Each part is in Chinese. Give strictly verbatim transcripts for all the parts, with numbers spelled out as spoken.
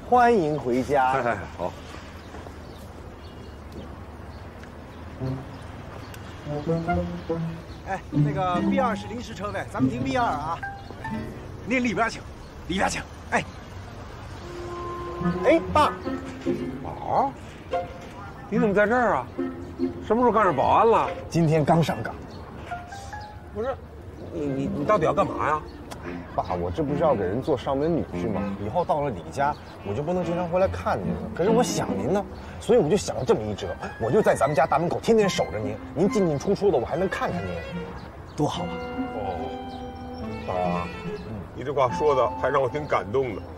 欢迎回家。 哎，好。 哎，那个 B 二是临时车位，咱们停 B 二啊。您里边请，里边请。哎， 哎，爸， 宝，你怎么在这儿啊？什么时候干上保安了？ 今天刚上岗。 不是，你你你到底要干嘛呀？ 爸，我这不是要给人做上门女婿吗？以后到了你家，我就不能经常回来看您了。可是我想您呢，所以我就想了这么一辙，我就在咱们家大门口天天守着您，您进进出出的，我还能看看您，多好啊！ 哦，宝啊，你这话说的还让我挺感动的。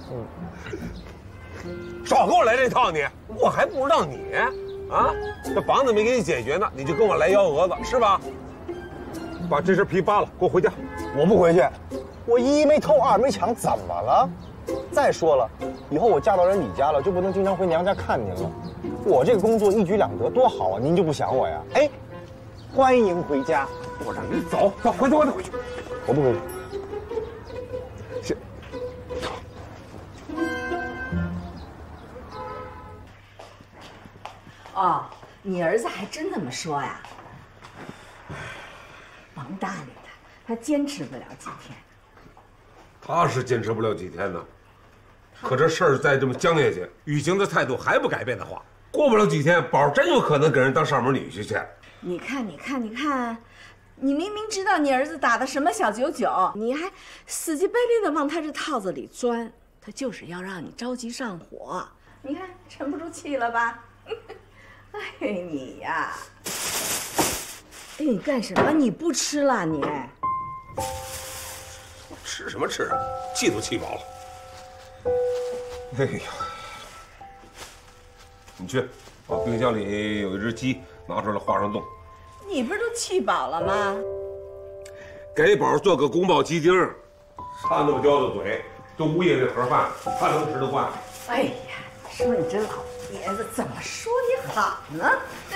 嗯，少给我来这套你，我还不知道你啊，这房子没给你解决呢，你就跟我来幺蛾子是吧？把这身皮扒了，给我回家。 我不回去。我一没偷，二没抢，怎么了？再说了，以后我嫁到人你家了，就不能经常回娘家看您了。我这个工作一举两得，多好啊！您就不想我呀？哎，欢迎回家。 我让你走，走，回去，回去，回去。 我不回去。 是。 哦，你儿子还真这么说呀？甭搭理他，他坚持不了几天。 他是坚持不了几天呢，可这事儿再这么僵下去，雨晴的态度还不改变的话，过不了几天，宝真有可能给人当上门女婿去。 你看，你看，你看，你明明知道你儿子打的什么小九九，你还死乞白赖的往他这套子里钻，他就是要让你着急上火。你看，沉不住气了吧？哎，你呀，哎，你干什么？你不吃了你？ 吃什么吃啊？气都气饱了。哎呀，你去把冰箱里有一只鸡拿出来化上冻。 你不是都气饱了吗？ 给宝做个宫保鸡丁，他那么刁的嘴，都无业这盒饭，他能吃得惯？ 哎呀，你说你这老爷子怎么说你好呢？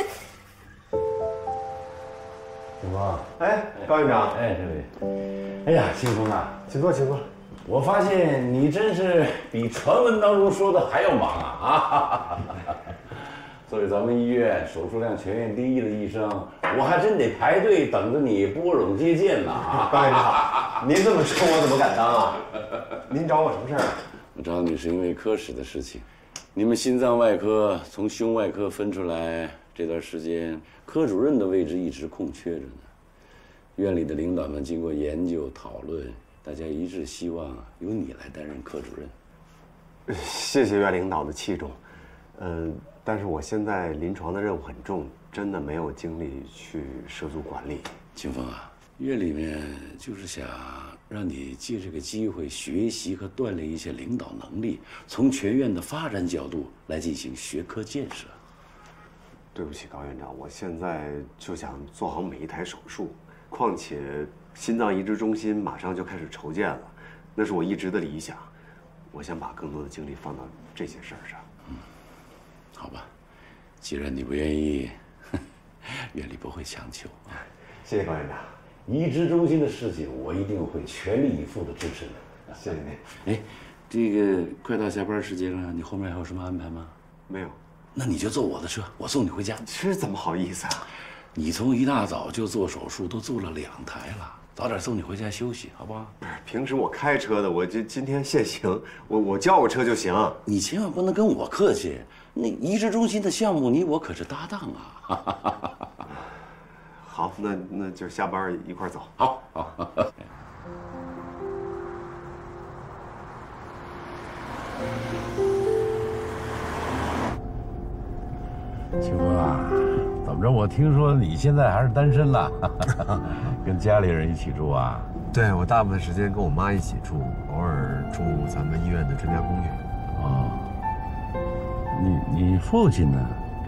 清风， 哎，高院长， 哎，这位，哎呀，清风啊， 请坐，请坐。 我发现你真是比传闻当中说的还要忙啊！啊，作为咱们医院手术量全院第一的医生，我还真得排队等着你拨冗接见呢啊！ 高院长，您这么说，我怎么敢当啊？您找我什么事儿啊？ 我找你是因为科室的事情。你们心脏外科从胸外科分出来这段时间，科主任的位置一直空缺着呢。院里的领导们经过研究讨论，大家一致希望由你来担任科主任。 谢谢院领导的器重，嗯、呃，但是我现在临床的任务很重，真的没有精力去涉足管理。 清风啊，院里面就是想让你借这个机会学习和锻炼一些领导能力，从全院的发展角度来进行学科建设。 对不起，高院长，我现在就想做好每一台手术，况且心脏移植中心马上就开始筹建了，那是我一直的理想。我想把更多的精力放到这些事儿上。 嗯，好吧，既然你不愿意，院里不会强求啊。 谢谢高院长。 移植中心的事情，我一定会全力以赴的支持你。 谢谢您。 哎，这个快到下班时间了，你后面还有什么安排吗？ 没有。 那你就坐我的车，我送你回家。 这怎么好意思啊？ 你从一大早就做手术，都做了两台了，早点送你回家休息，好不好？ 不是，平时我开车的，我这今天限行，我我叫我车就行。 你千万不能跟我客气，那移植中心的项目，你我可是搭档啊。 好，那那就下班一块儿走。 好，好。清风啊，怎么着？我听说你现在还是单身了，跟家里人一起住啊？ 对，我大部分时间跟我妈一起住，偶尔住咱们医院的专家公寓。 哦，你你父亲呢？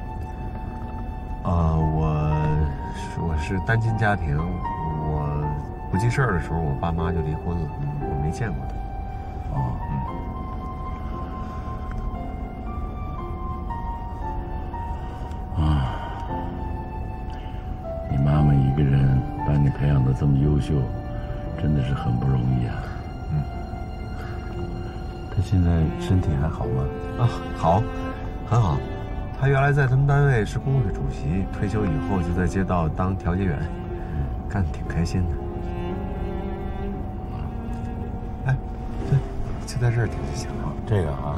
啊、呃，我我是单亲家庭，我不记事儿的时候，我爸妈就离婚了，我没见过他。 哦，嗯。啊，你妈妈一个人把你培养得这么优秀，真的是很不容易啊。嗯。她现在身体还好吗？啊，好，很好。他原来在他们单位是工会主席，退休以后就在街道当调解员，干得挺开心的。哎，对，就在这儿停就行了。这个啊。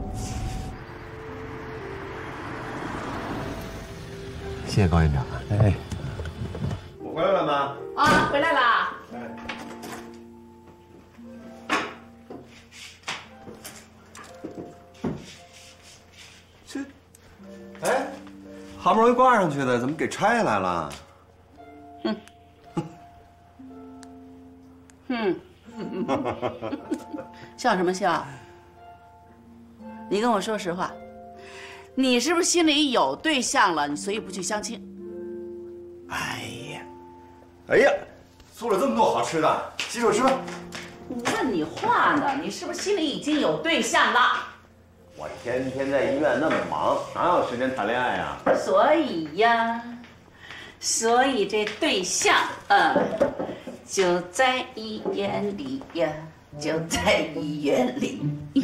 谢谢高院长。哎， 我回来了吗？ 啊，回来啦。 这，哎，好不容易挂上去的，怎么给拆下来了？ 哼，哼，笑什么笑？你跟我说实话，你是不是心里有对象了？你所以不去相亲？ 哎呀，哎呀，做了这么多好吃的，洗手吃吧。 我问你话呢，你是不是心里已经有对象了？ 我天天在医院那么忙，哪有时间谈恋爱呀？ 所以呀，所以这对象，嗯，就在医院里呀，就在医院里。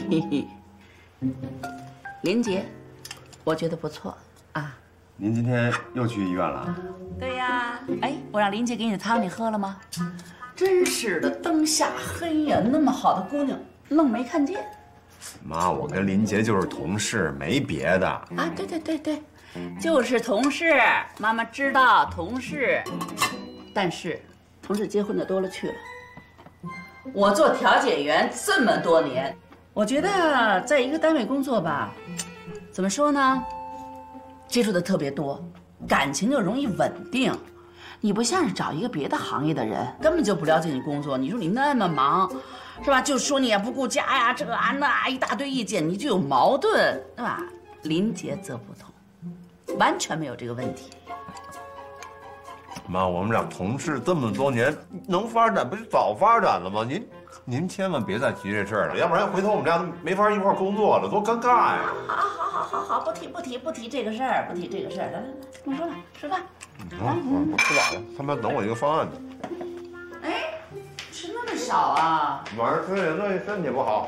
林杰，我觉得不错啊。 您今天又去医院了？ 对呀，哎，我让林杰给你的汤你喝了吗？真是的，灯下黑呀，那么好的姑娘，愣没看见。 妈，我跟林杰就是同事，没别的。 啊，对对对对，就是同事。妈妈知道同事，但是同事结婚的多了去了。我做调解员这么多年，我觉得在一个单位工作吧，怎么说呢？接触的特别多，感情就容易稳定。你不像是找一个别的行业的人，根本就不了解你工作。你说你那么忙。 是吧？就说你也不顾家呀，这啊那一大堆意见，你就有矛盾，对吧？林杰则不同，完全没有这个问题。 妈，我们俩同事这么多年，能发展不就早发展了吗？您您千万别再提这事儿了，要不然回头我们俩没法一块工作了，多尴尬呀！ 好，好，好，好，好，不提，不提，不提这个事儿，不提这个事儿。来来来，跟我说吧，吃饭。 嗯，我吃饱了，他们等我一个方案呢。 哎。 吃那么少啊！ 晚上吃点东西身体不好。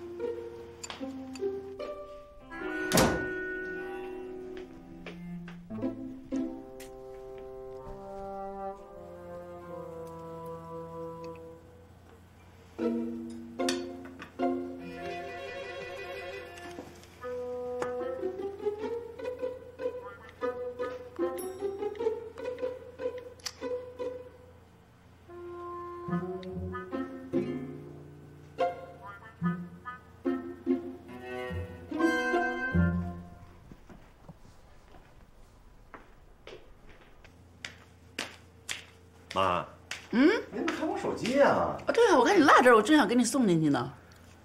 妈，嗯，您看我手机啊？ 啊，对啊，我看你落这儿，我正想给你送进去呢。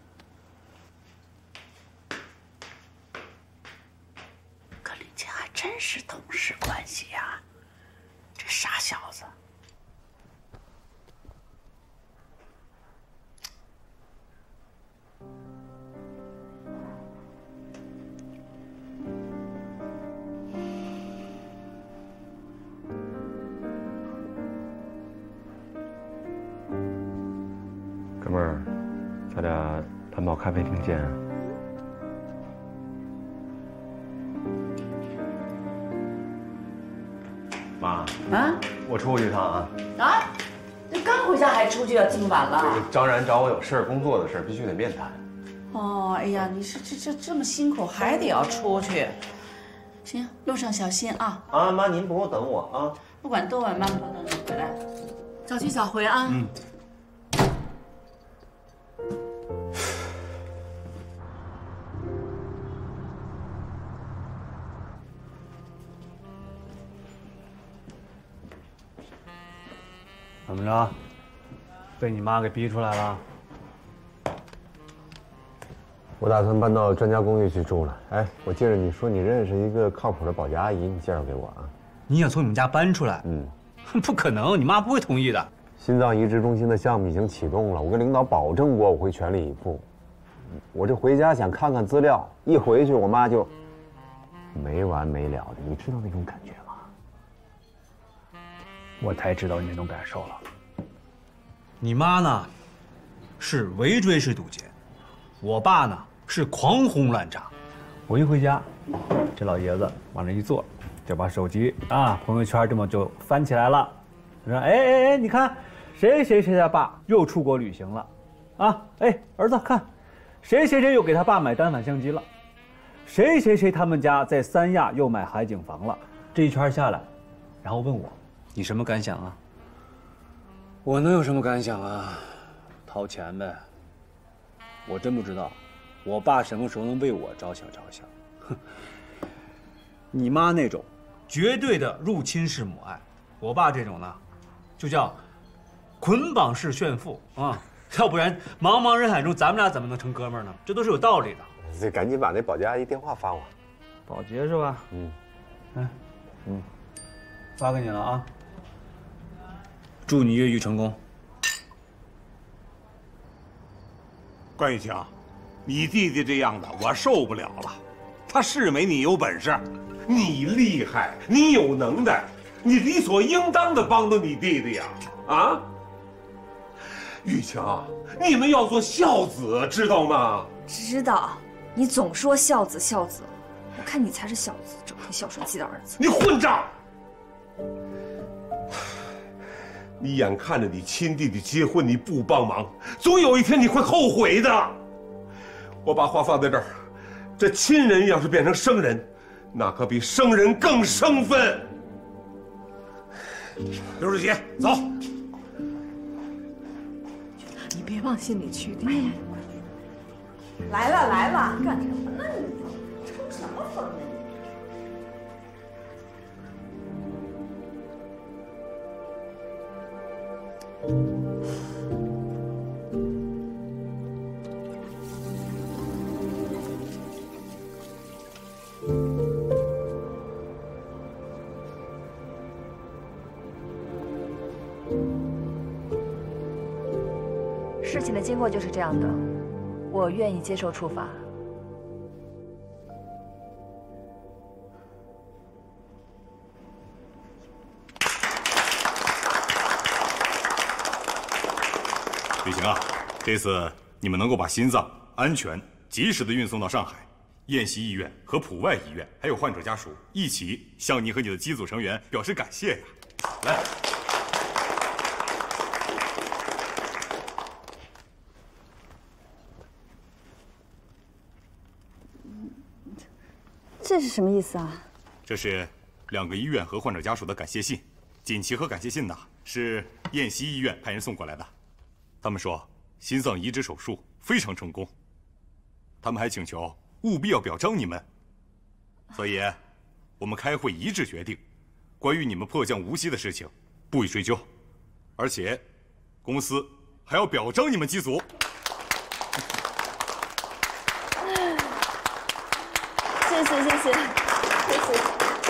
跟林杰还真是同事关系呀，这傻小子。 哥们儿，咱俩谈跑咖啡厅见啊！妈啊， 我出去一趟啊！ 啊，这刚回家还出去啊？这么晚了？ 张然找我有事儿，工作的事儿，必须得面谈。 哦，哎呀，你是这这这么辛苦，还得要出去。行，路上小心啊！ 啊，妈，您不用等我啊！ 不管多晚，妈妈都等你回来，早去早回啊！嗯。 怎么着？被你妈给逼出来了？ 我打算搬到专家公寓去住了。哎，我记着你说你认识一个靠谱的保洁阿姨，你介绍给我啊。 你想从你们家搬出来？ 嗯， 不可能，你妈不会同意的。 心脏移植中心的项目已经启动了，我跟领导保证过我会全力以赴。我这回家想看看资料，一回去我妈就没完没了的，你知道那种感觉吗？ 我太知道你那种感受了。你妈呢，是围追式堵截， 我爸呢是狂轰滥炸。我一回家，这老爷子往那一坐，就把手机啊朋友圈这么就翻起来了，说：“哎哎哎，你看，谁谁谁他爸又出国旅行了，啊，哎，儿子看，谁谁谁又给他爸买单反相机了，谁谁谁他们家在三亚又买海景房了。”这一圈下来，然后问我，你什么感想啊？我能有什么感想啊？掏钱呗。我真不知道，我爸什么时候能为我着想着想。哼，你妈那种绝对的入侵式母爱，我爸这种呢，就叫捆绑式炫富啊！要不然茫茫人海中，咱们俩怎么能成哥们儿呢？这都是有道理的。 这赶紧把那保洁阿姨电话发我。 保洁是吧？嗯，嗯嗯，发给你了啊。祝你越狱成功。 关雨晴，你弟弟这样的我受不了了。他是没你有本事，你厉害，你有能耐，你理所应当的帮帮你弟弟呀！啊，雨晴，你们要做孝子，知道吗？ 知道，你总说孝子孝子，我看你才是孝子，整天孝顺自己的儿子。 你混账！你眼看着你亲弟弟结婚，你不帮忙，总有一天你会后悔的。我把话放在这儿，这亲人要是变成生人，那可比生人更生分。刘世杰，走。 你别往心里去。哎呀，来了来了，干什么呢你？抽什么风呢？ 事情的经过就是这样的，我愿意接受处罚。 雨晴啊，这次你们能够把心脏安全、及时的运送到上海，燕西医院和普外医院，还有患者家属一起向你和你的机组成员表示感谢呀！来。 这是什么意思啊？ 这是两个医院和患者家属的感谢信，锦旗和感谢信呢是燕西医院派人送过来的。他们说心脏移植手术非常成功，他们还请求务必要表彰你们，所以，我们开会一致决定，关于你们迫降无锡的事情不予追究，而且，公司还要表彰你们机组。 谢谢谢谢谢谢。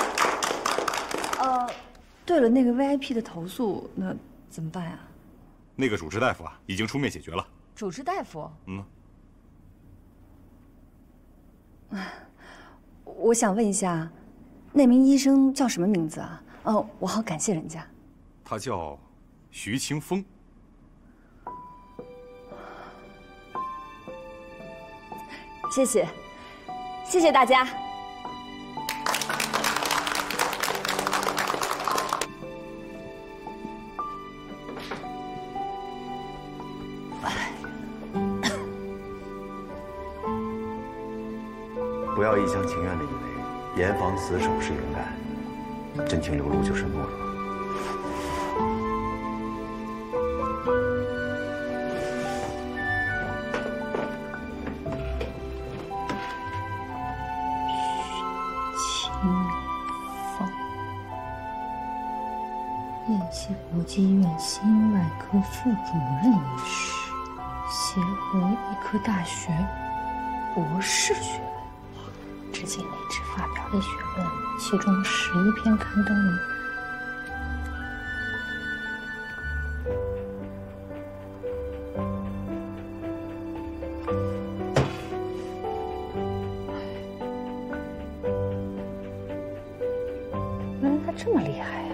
呃，对了，那个 V I P 的投诉那怎么办呀？ 那个主治大夫啊，已经出面解决了。 主治大夫？ 嗯。 我想问一下，那名医生叫什么名字啊？哦，我好感谢人家。 他叫徐清风。 谢谢，谢谢大家。 不要一厢情愿的以为严防死守是勇敢，真情流露就是懦弱。 徐清风，燕西国际医院心外科副主任医师，协和医科大学博士学位。至今为止发表的学论，其中十一篇刊登于原来他这么厉害呀！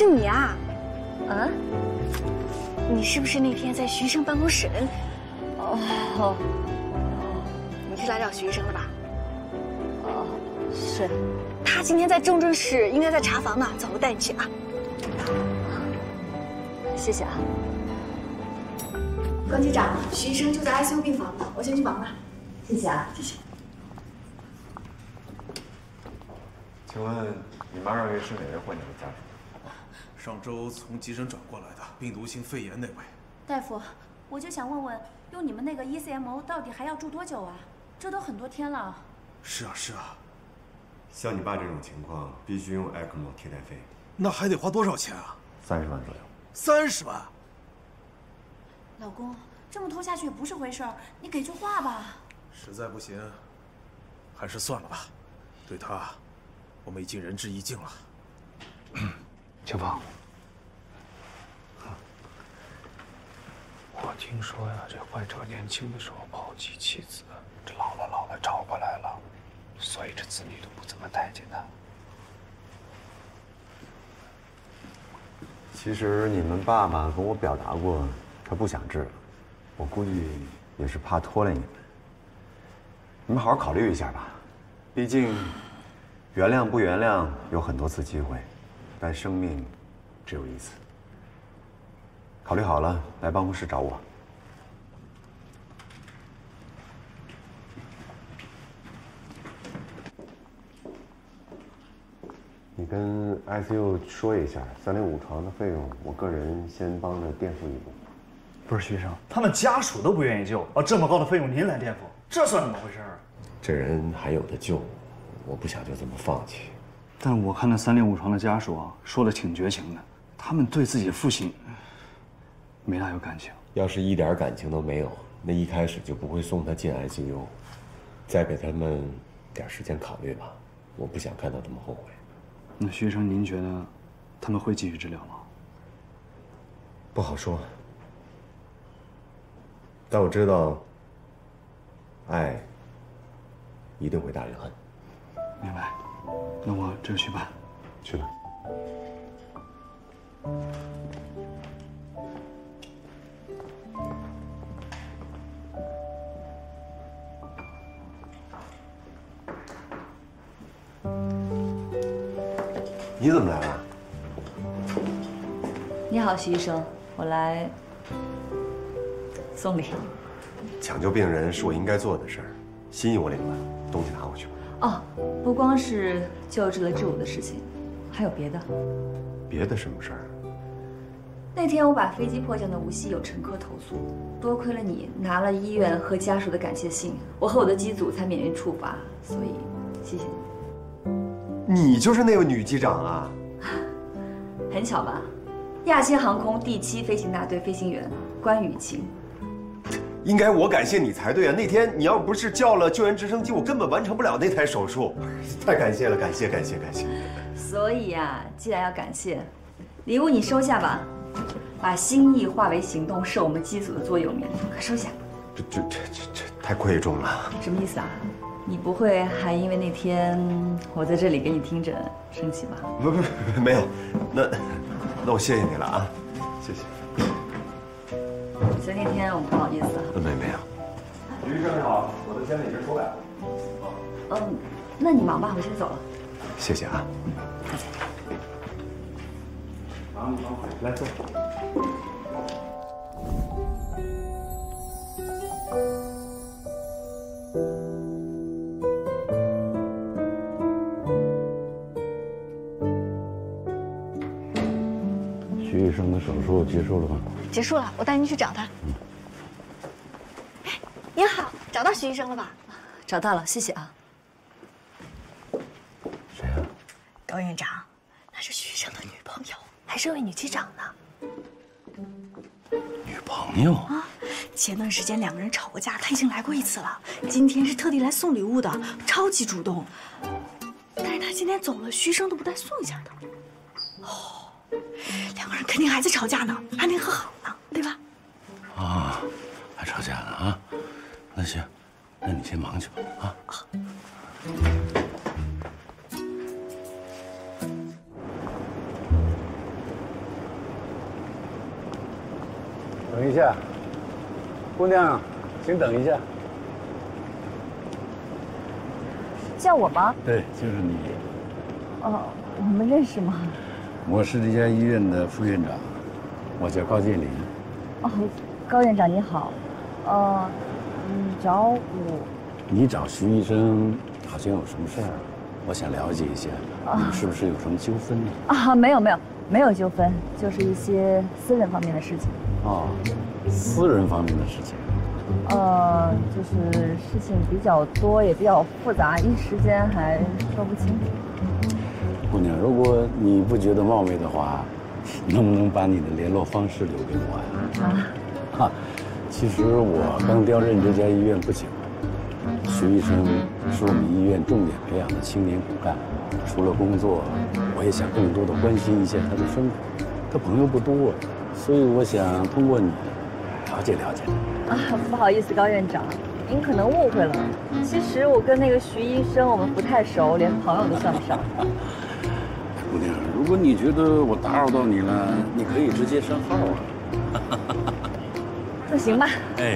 是你啊？嗯？你是不是那天在徐医生办公室？哦，你是来找徐医生的吧？哦，是。他今天在重症室，应该在查房呢。走，我带你去啊。 谢谢啊。 关机长，徐医生就在 I C U 病房呢，我先去忙了。 谢谢啊， 谢谢。 请问你妈让院是哪位患者的家属？ 上周从急诊转过来的，病毒性肺炎那位。 大夫，我就想问问，用你们那个 E C M O 到底还要住多久啊？这都很多天了。 是啊，是啊。 像你爸这种情况，必须用 E C M O 替代肺。 那还得花多少钱啊？ 三十万左右。 三十万？ 老公，这么拖下去也不是回事儿，你给句话吧。 实在不行，还是算了吧。对他，我们已经仁至义尽了。 清风，我听说呀，这患者年轻的时候抛弃妻子，这老了老了找回来了，所以这子女都不怎么待见他。 其实你们爸爸跟我表达过，他不想治了，我估计也是怕拖累你们。你们好好考虑一下吧，毕竟原谅不原谅有很多次机会，但生命只有一次。考虑好了，来办公室找我。你跟 I C U 说一下，三零五床的费用，我个人先帮着垫付一部。 不是徐医生，他们家属都不愿意救，啊，这么高的费用您来垫付，这算怎么回事啊？ 这人还有的救，我不想就这么放弃。 但我看那三零五床的家属啊，说的挺绝情的，他们对自己的父亲没大有感情。 要是一点感情都没有，那一开始就不会送他进 I C U。再给他们点时间考虑吧，我不想看到他们后悔。 那徐医生，您觉得他们会继续治疗吗？ 不好说，但我知道，爱一定会大于恨。 明白，那我这就去办。 去吧。你怎么来了？ 你好，徐医生，我来送礼。 抢救病人是我应该做的事儿，心意我领了，东西拿回去吧。 哦，不光是救治了治我的事情，还有别的。 别的什么事儿？ 那天我把飞机迫降的无锡有乘客投诉，多亏了你拿了医院和家属的感谢信，我和我的机组才免于处罚，所以谢谢你。 你就是那位女机长啊？ 很巧吧？亚星航空第七飞行大队飞行员关雨晴。 应该我感谢你才对啊！那天你要不是叫了救援直升机，我根本完成不了那台手术。太感谢了，感谢感谢感谢。 所以呀、啊，既然要感谢，礼物你收下吧，把心意化为行动是我们机组的座右铭，快收下。 这这这这这太贵重了。 什么意思啊？你不会还因为那天我在这里给你听诊生气吧？ 不不不，没有。那那我谢谢你了啊，谢谢。 所以那天我不好意思啊。 没没有。 徐医生你好，我的签子已经出来了。 嗯，那你忙吧，我先走了。 谢谢啊。 再见。 忙忙，来坐。 徐医生的手术结束了吗？ 结束了，我带您去找他。嗯。哎，您好，找到徐医生了吧？ 找到了，谢谢啊。 谁呀？ 高院长，那是徐医生的女朋友，还是位女机长呢。 女朋友啊？前段时间两个人吵过架，他已经来过一次了。今天是特地来送礼物的，超级主动。但是他今天走了，徐医生都不带送一下的。哦，两个人肯定还在吵架呢，还没和好呢，对吧？ 啊，还吵架呢啊？那行，那你先忙去吧啊。 等一下，姑娘，请等一下。 叫我吗？ 对，就是你。 哦，我们认识吗？ 我是这家医院的副院长，我叫高建林。 哦，高院长你好。呃，你找我？ 你找徐医生好像有什么事儿，我想了解一下，你们是不是有什么纠纷呢？ 啊，没有没有没有纠纷，就是一些私人方面的事情。 哦，私人方面的事情。 呃，就是事情比较多，也比较复杂，一时间还说不清楚。 姑娘，如果你不觉得冒昧的话，能不能把你的联络方式留给我呀？啊，哈，其实我刚调任这家医院不久，徐医生是我们医院重点培养的青年骨干，除了工作，我也想更多的关心一下他的生活。他朋友不多，所以我想通过你了解了解他。 啊，不好意思，高院长，您可能误会了。其实我跟那个徐医生我们不太熟，连朋友都算不上。 姑娘，如果你觉得我打扰到你了，你可以直接删号啊。 那行吧。 哎，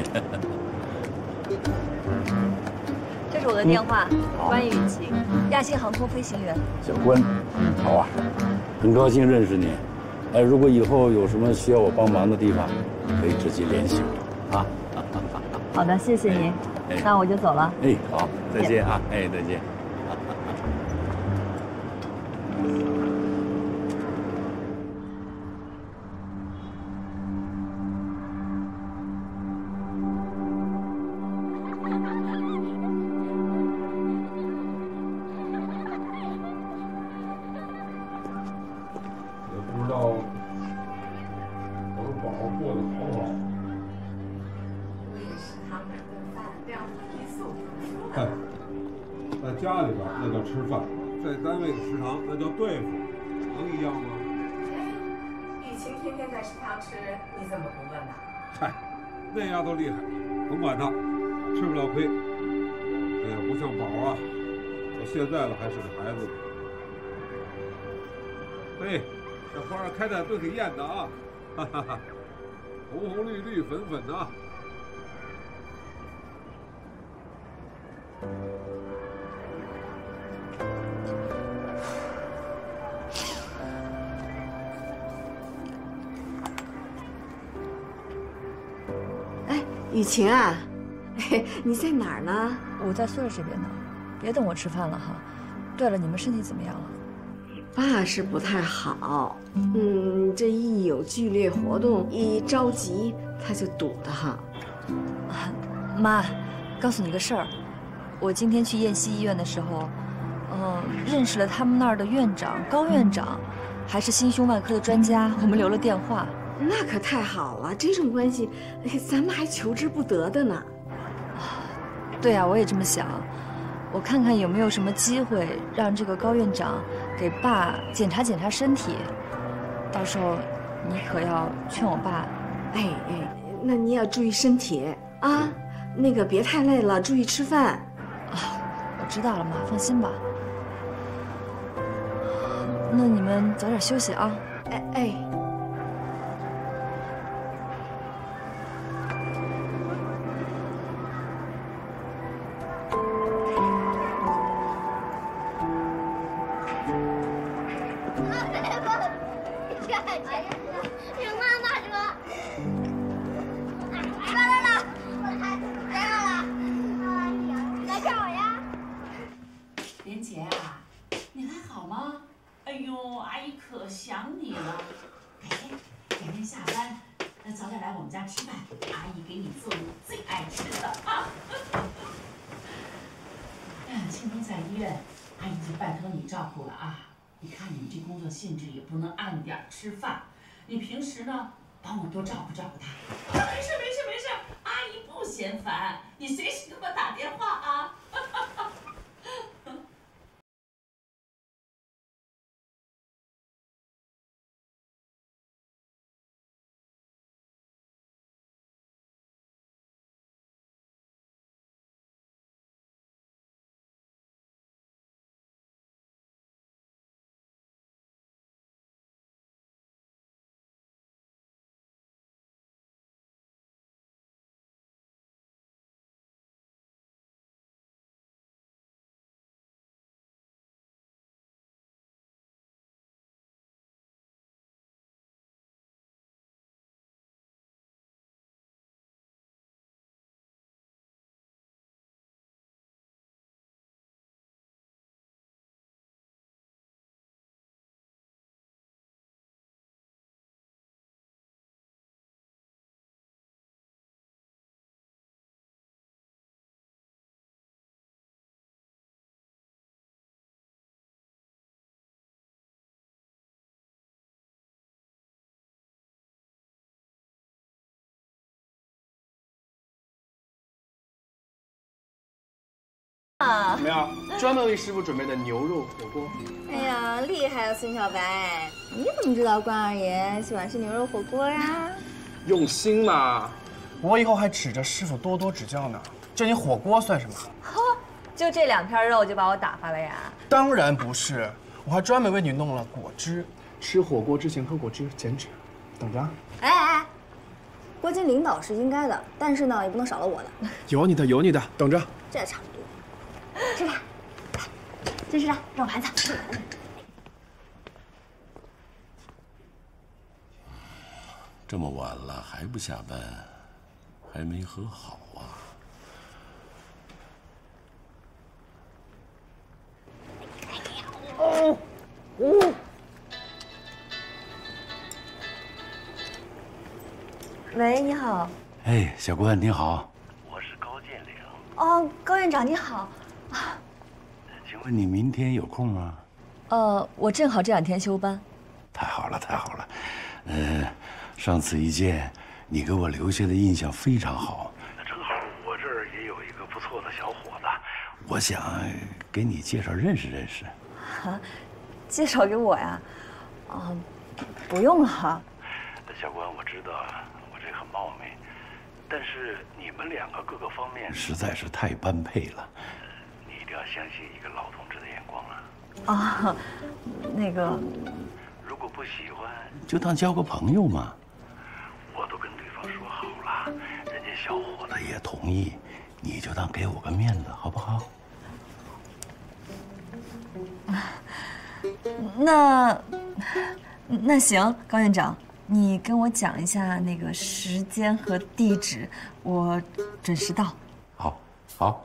这是我的电话，关雨晴，亚星航空飞行员。 小关，好啊，很高兴认识你。哎，如果以后有什么需要我帮忙的地方，可以直接联系我啊。 好的，谢谢您。 哎， 那我就走了。 哎，好，再见啊！哎，再见。 也不知道我的宝宝过得好不好。哎，在家里边那叫吃饭，在单位的食堂那叫对付，能一样吗？ 雨晴天天在食堂吃，你怎么不问呢？ 嗨，那丫头厉害，甭管她，吃不了亏。哎呀，不像宝啊，到现在了还是个孩子呢。嘿，这花儿开的都挺艳的啊，哈哈哈，红红绿绿粉粉的啊。 哎，雨晴啊，你在哪儿呢？ 我在宿舍这边呢，别等我吃饭了哈。对了，你们身体怎么样了？ 爸是不太好，嗯，这一有剧烈活动，一着急他就堵得慌。 啊，妈，告诉你个事儿，我今天去燕西医院的时候，嗯，认识了他们那儿的院长高院长，还是心胸外科的专家，我们留了电话。 那可太好了，这种关系，哎，咱们还求之不得的呢。 对啊，我也这么想。我看看有没有什么机会让这个高院长给爸检查检查身体，到时候你可要劝我爸。 哎哎，那你要注意身体啊，那个别太累了，注意吃饭。 啊，我知道了，妈，放心吧。那你们早点休息啊。 哎哎。 性质也不能按点吃饭，你平时呢帮我多照顾照顾他。没事没事没事，阿姨不嫌烦，你随时给我打电话啊。 怎么样？专门为师傅准备的牛肉火锅。 哎呀，厉害了，孙小白！你怎么知道关二爷喜欢吃牛肉火锅呀？ 用心嘛！我以后还指着师傅多多指教呢。这你火锅算什么？ 呵，就这两片肉就把我打发了呀？ 当然不是，我还专门为你弄了果汁。吃火锅之前喝果汁减脂，等着。 哎哎哎，国军领导是应该的，但是呢，也不能少了我的。 有你的，有你的，等着。 这差不多。吃饭，真是的，让我盘子。 这么晚了还不下班，还没和好啊？ 哦，哦。喂，你好。 哎，小关你好。 我是高建岭。 哦，高院长你好。 啊，请问你明天有空吗？ 呃，我正好这两天休班。 太好了，太好了。呃，上次一见，你给我留下的印象非常好。 正好我这儿也有一个不错的小伙子， 我想给你介绍认识认识。 啊，介绍给我呀？啊，不用了。 小关，我知道我这很冒昧，但是你们两个各个方面实在是太般配了。 你一定要相信一个老同志的眼光啊！ 啊，那个， 如果不喜欢， 就当交个朋友嘛。 我都跟对方说好了，人家小伙子也同意，你就当给我个面子，好不好？ 那那行，高院长，你跟我讲一下那个时间和地址，我准时到。 好，好。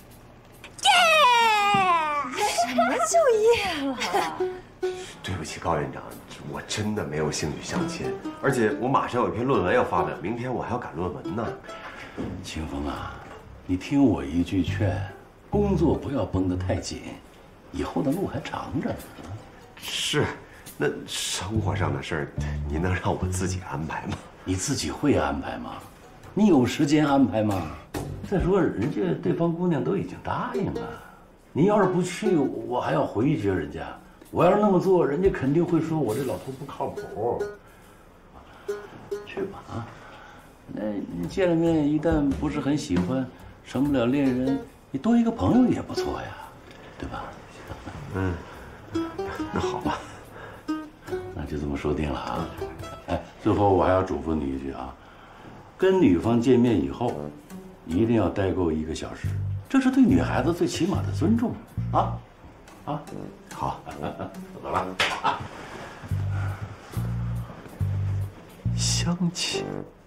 耶！什么就耶了？ 对不起，高院长，我真的没有兴趣相亲，而且我马上有一篇论文要发表，明天我还要赶论文呢。 清风啊，你听我一句劝，工作不要绷得太紧，以后的路还长着呢。 是，那生活上的事儿，您能让我自己安排吗？ 你自己会安排吗？你有时间安排吗？再说人家对方姑娘都已经答应了，你要是不去，我还要回绝人家。我要是那么做，人家肯定会说我这老头不靠谱。去吧啊！那你见了面，一旦不是很喜欢，成不了恋人，你多一个朋友也不错呀，对吧？ 嗯。那好吧， 那就这么说定了啊！哎，最后我还要嘱咐你一句啊，跟女方见面以后，一定要待够一个小时，这是对女孩子最起码的尊重啊！啊， 好， 走了啊！ 相亲。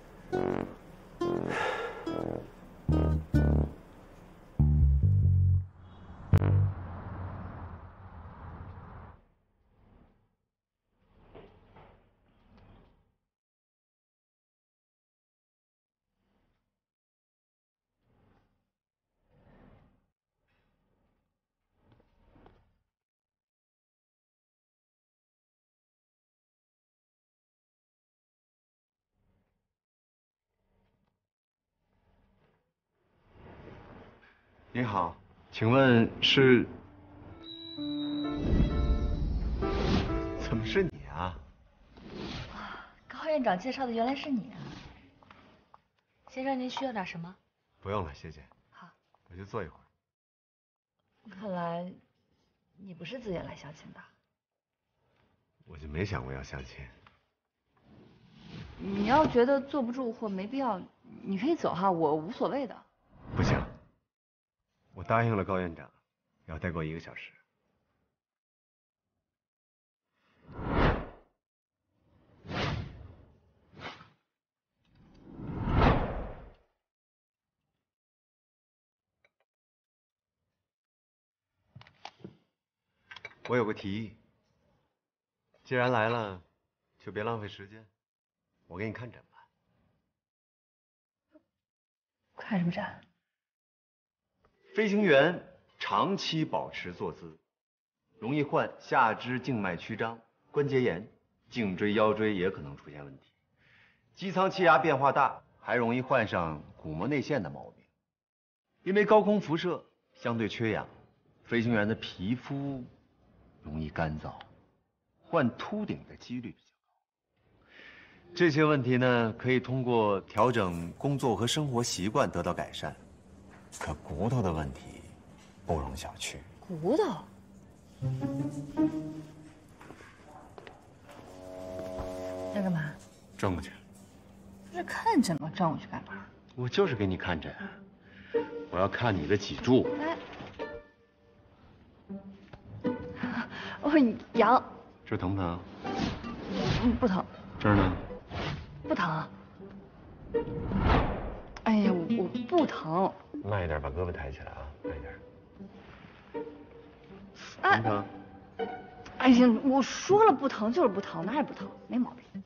你好，请问是？怎么是你啊？ 高院长介绍的原来是你啊！先生，您需要点什么？ 不用了，谢谢。 好， 我就坐一会儿。 看来你不是自愿来相亲的。 我就没想过要相亲。 你要觉得坐不住或没必要，你可以走哈，我无所谓的。 不行。我答应了高院长，要待够一个小时。我有个提议，既然来了，就别浪费时间，我给你看诊吧。 看什么诊？ 飞行员长期保持坐姿，容易患下肢静脉曲张、关节炎，颈椎、腰椎也可能出现问题。机舱气压变化大，还容易患上鼓膜内陷的毛病。因为高空辐射， 相对缺氧，飞行员的皮肤容易干燥，患秃顶的几率比较高。这些问题呢，可以通过调整工作和生活习惯得到改善。可骨头的问题不容小觑。 骨头？要干嘛？ 转过去。 不是看诊吗？转过去干嘛？ 我就是给你看诊，我要看你的脊柱。 哎，我痒。 这疼不疼？ 嗯，不疼。 这儿呢？ 不疼。哎呀，我我不疼。 慢一点，把胳膊抬起来啊，慢一点。 哎， 疼不疼？ 哎呀，我说了不疼就是不疼，哪也不疼，没毛病。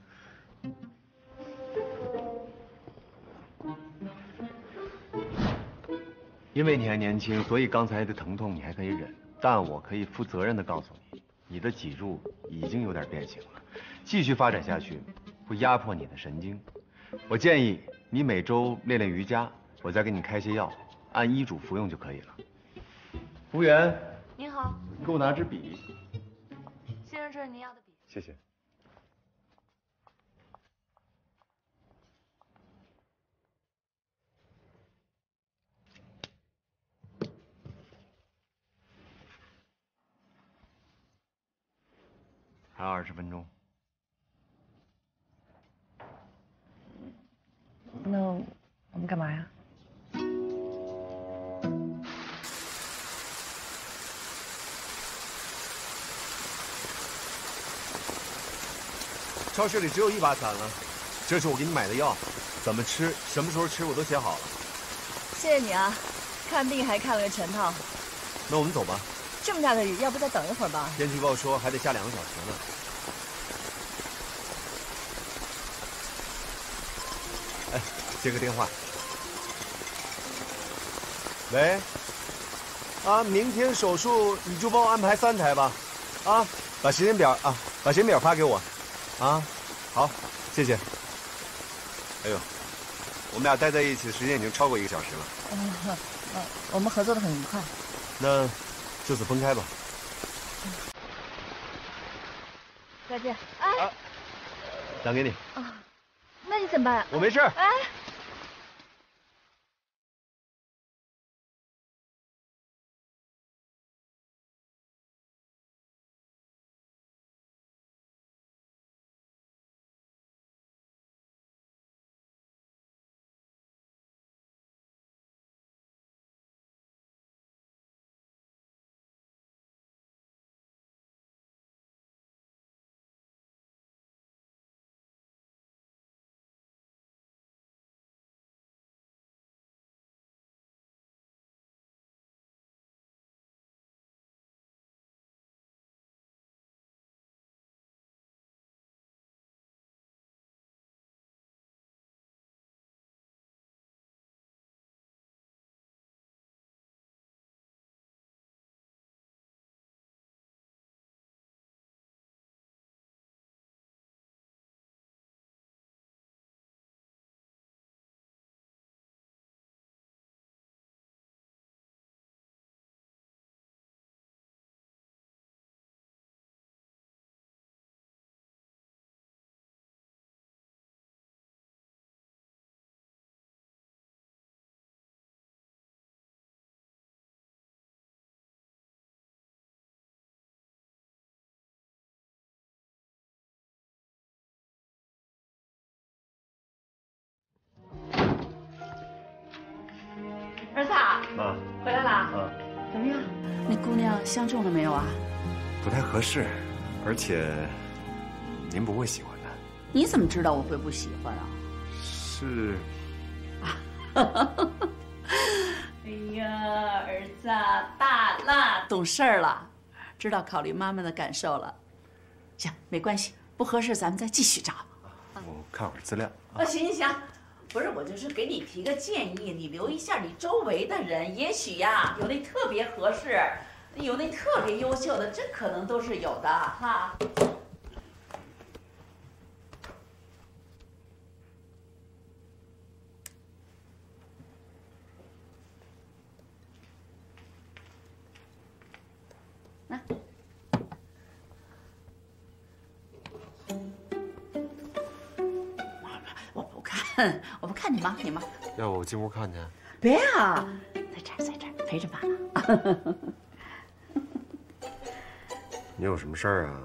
因为你还年轻，所以刚才的疼痛你还可以忍。但我可以负责任的告诉你，你的脊柱已经有点变形了，继续发展下去会压迫你的神经。我建议你每周练练瑜伽，我再给你开些药，按医嘱服用就可以了。服务员， 您好， 给我拿支笔。 先生，这是您要的笔。 谢谢。还有二十分钟。 那我们干嘛呀？ 超市里只有一把伞了，这是我给你买的药，怎么吃、什么时候吃我都写好了。 谢谢你啊，看病还看了个全套。 那我们走吧。 这么大的雨，要不再等一会儿吧？ 天气预报说还得下两个小时呢。哎，接个电话。喂，啊，明天手术你就帮我安排三台吧，啊，把时间表啊，把时间表发给我，啊，好，谢谢。哎呦，我们俩待在一起的时间已经超过一个小时了。 嗯，嗯，我们合作的很愉快。 那就此分开吧。 再见。哎， 啊、打给你。 啊，那你怎么办？ 我没事。 哎。 儿子， 啊， 回来啦？ 啊， 怎么样？那姑娘相中了没有啊？ 不太合适，而且您不会喜欢的。 你怎么知道我会不喜欢啊？ 是。 哎呀，儿子大了，懂事儿了，知道考虑妈妈的感受了。行，没关系，不合适咱们再继续找。 我看会儿资料。 哦，行行行。不是，我就是给你提个建议，你留意一下你周围的人，也许呀有那特别合适，有那特别优秀的，这可能都是有的哈。 哼，我不看你忙，你忙。 要不我进屋看去？ 别啊，在这儿，在这儿陪着爸呢。 你有什么事儿啊？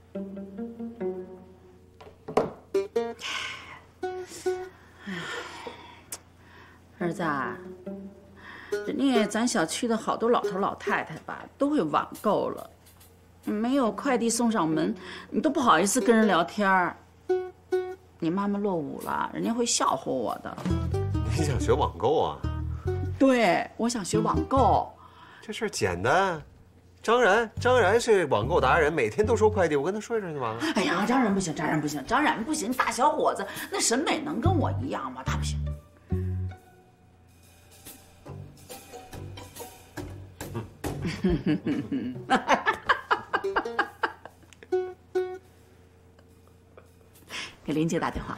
儿子啊，人家咱小区的好多老头老太太吧，都会网购了，没有快递送上门，你都不好意思跟人聊天儿。你妈妈落伍了，人家会笑话我的。 你想学网购啊？ 对，我想学网购。 这事儿简单，张然，张然是网购达人，每天都收快递，我跟他说一声就完了。 哎呀，张然不行，张然不行，张然不行，大小伙子那审美能跟我一样吗？他不行。给林姐打电话。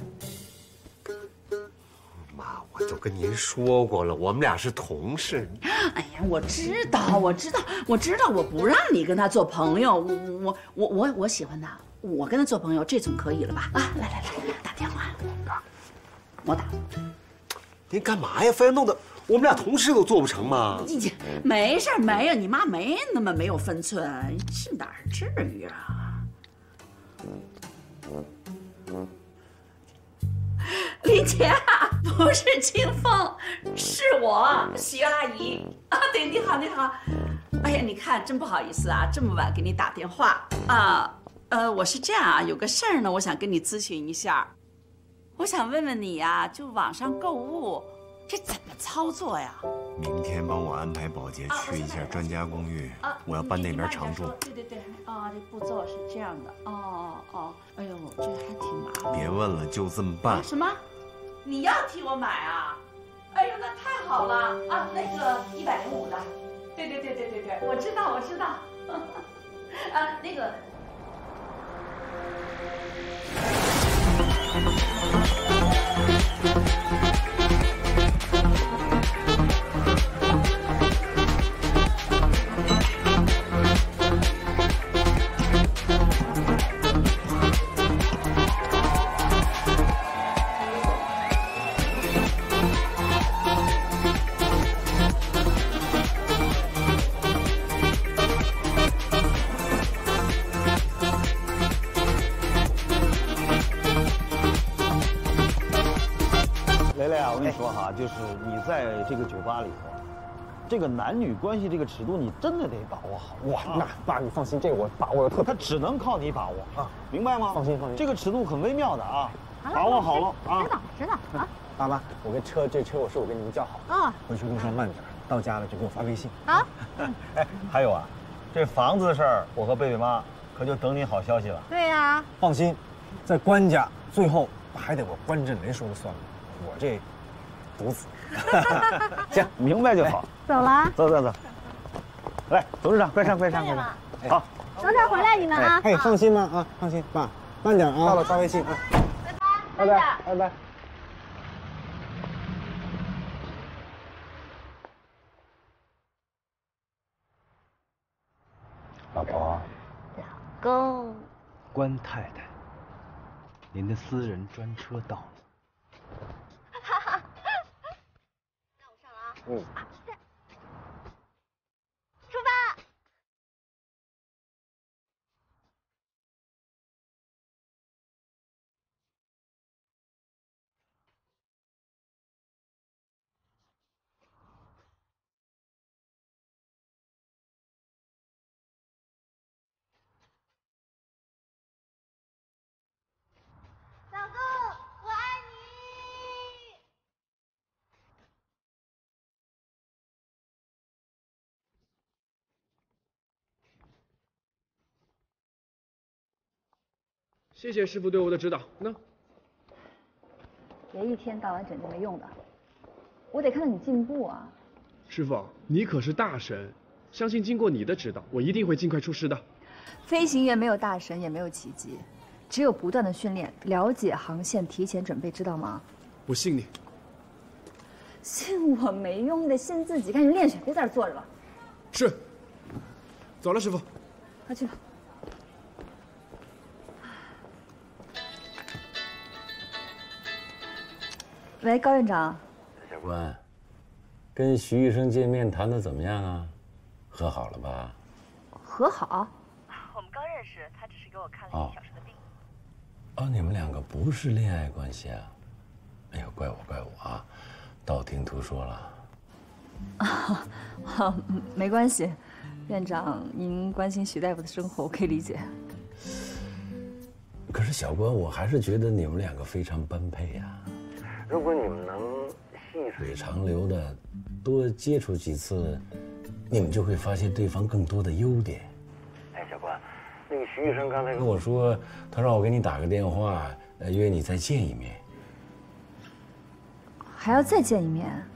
妈，我都跟您说过了，我们俩是同事。 哎呀，我知道，我知道，我知道，我不让你跟他做朋友。我我我我我喜欢他，我跟他做朋友，这总可以了吧？啊，来来来，打电话。我打。 您干嘛呀？非要弄得我们俩同事都做不成吗？ 你没事没有，你妈没那么没有分寸，这哪儿至于啊？林姐，不是清风，是我徐阿姨啊。对，你好，你好。哎呀，你看，真不好意思啊，这么晚给你打电话啊。呃，我是这样啊，有个事儿呢，我想跟你咨询一下。我想问问你呀，就网上购物，这怎么操作呀？ 明天帮我安排保洁去一下专家公寓，我要搬那边常住。 对对对，啊，这步骤是这样的。哦哦哦，哎呦，这还挺麻烦。 别问了，就这么办。 什么？你要替我买啊？哎呦，那太好了啊！那个一百零五的，对对对对对对，我知道我知道。啊，那个。 就是你在这个酒吧里头，这个男女关系这个尺度，你真的得把握好。 哇，那爸你放心，这个我把握的特别， 他只能靠你把握啊，明白吗？ 放心放心， 这个尺度很微妙的啊，把握好了啊。 知道知道啊。 爸妈，我跟车这车我是我跟您叫好啊， 回去路上慢点，到家了就给我发微信。 好。 哎，还有啊，这房子的事儿，我和贝贝妈可就等你好消息了。 对呀。 放心，在关家最后还得我关震雷说了算了，我这。独子， 行，明白就好。 走了， 走走走，来，董事长，快上快上快上。好， 早点回来你们啊。 哎，放心吧啊，放心，爸，慢点啊。到了发微信啊。拜拜，拜拜，拜拜。 老婆， 老公， 关太太，您的私人专车到了。 哈哈。 嗯， 出发！老公，我爱你。 谢谢师傅对我的指导。那别一天到晚整这没用的，我得看到你进步啊！ 师傅，你可是大神，相信经过你的指导，我一定会尽快出师的。 飞行员没有大神，也没有奇迹，只有不断的训练，了解航线，提前准备，知道吗？ 我信你。 信我没用，你得信自己，赶紧练去，别在这坐着了。 是。走了，师傅。 快去吧。 喂，高院长。 小关，跟徐医生见面谈的怎么样啊？和好了吧？ 和好？ 我们刚认识，他只是给我看了一个小时的病。 哦，你们两个不是恋爱关系啊？哎呦，怪我怪我啊，道听途说了。 啊，好，没关系。院长，您关心徐大夫的生活，我可以理解。 可是小关，我还是觉得你们两个非常般配呀。如果你们能细水长流的多接触几次，你们就会发现对方更多的优点。哎，小关，那个徐医生刚才跟我说，他让我给你打个电话，呃，约你再见一面。 还要再见一面？